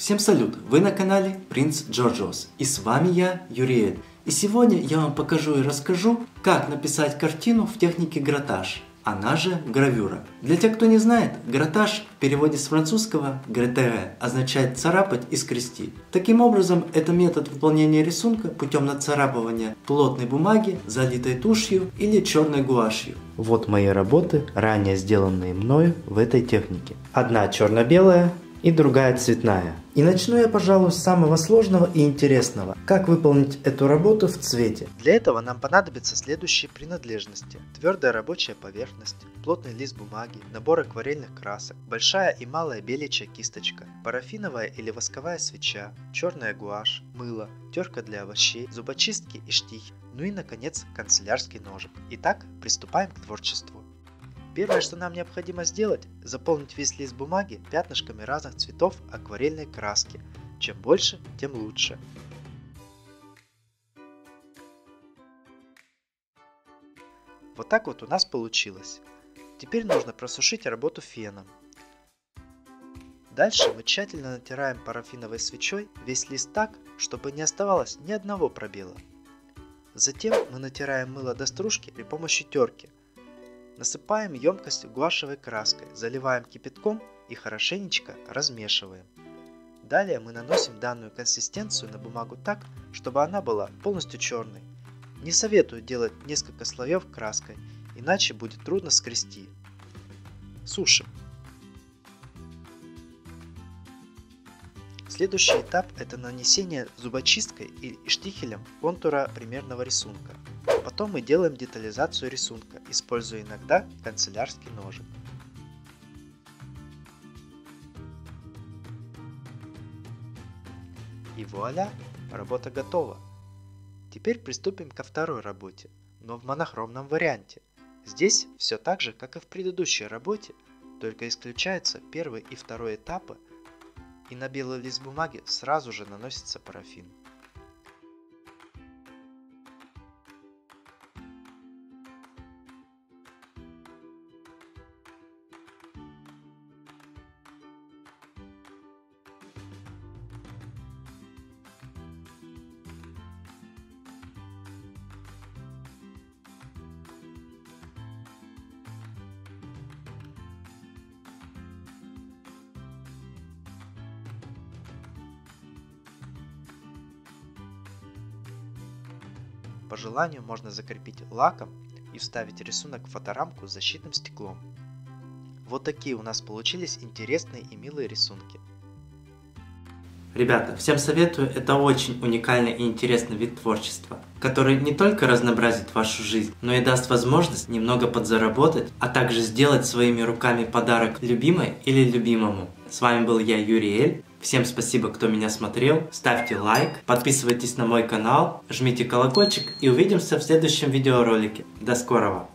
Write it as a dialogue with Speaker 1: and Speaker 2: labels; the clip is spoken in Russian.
Speaker 1: Всем салют! Вы на канале Принц Джорджиос, и с вами я, Юриэль. И сегодня я вам покажу и расскажу, как написать картину в технике гратаж, она же гравюра. Для тех, кто не знает, гратаж в переводе с французского «гратере» означает царапать и скрести. Таким образом, это метод выполнения рисунка путем нацарапывания плотной бумаги, залитой тушью или черной гуашью. Вот мои работы, ранее сделанные мною в этой технике. Одна черно-белая и другая цветная. И начну я, пожалуй, с самого сложного и интересного. Как выполнить эту работу в цвете. Для этого нам понадобятся следующие принадлежности. Твердая рабочая поверхность, плотный лист бумаги, набор акварельных красок, большая и малая беличья кисточка, парафиновая или восковая свеча, черная гуашь, мыло, терка для овощей, зубочистки и штихи, ну и, наконец, канцелярский ножик. Итак, приступаем к творчеству. Первое, что нам необходимо сделать, заполнить весь лист бумаги пятнышками разных цветов акварельной краски. Чем больше, тем лучше. Вот так вот у нас получилось. Теперь нужно просушить работу феном. Дальше мы тщательно натираем парафиновой свечой весь лист так, чтобы не оставалось ни одного пробела. Затем мы натираем мыло до стружки при помощи терки. Насыпаем емкость гуашевой краской, заливаем кипятком и хорошенечко размешиваем. Далее мы наносим данную консистенцию на бумагу так, чтобы она была полностью черной. Не советую делать несколько слоев краской, иначе будет трудно скрести. Сушим. Следующий этап – это нанесение зубочисткой и штихелем контура примерного рисунка. Потом мы делаем детализацию рисунка, используя иногда канцелярский ножик. И вуаля! Работа готова! Теперь приступим ко второй работе, но в монохромном варианте. Здесь все так же, как и в предыдущей работе, только исключаются первый и второй этапы, и на белый лист бумаги сразу же наносится парафин. По желанию можно закрепить лаком и вставить рисунок в фоторамку с защитным стеклом. Вот такие у нас получились интересные и милые рисунки. Ребята, всем советую, это очень уникальный и интересный вид творчества, который не только разнообразит вашу жизнь, но и даст возможность немного подзаработать, а также сделать своими руками подарок любимой или любимому. С вами был я, Юриэль. Всем спасибо, кто меня смотрел. Ставьте лайк, подписывайтесь на мой канал, жмите колокольчик и увидимся в следующем видеоролике. До скорого!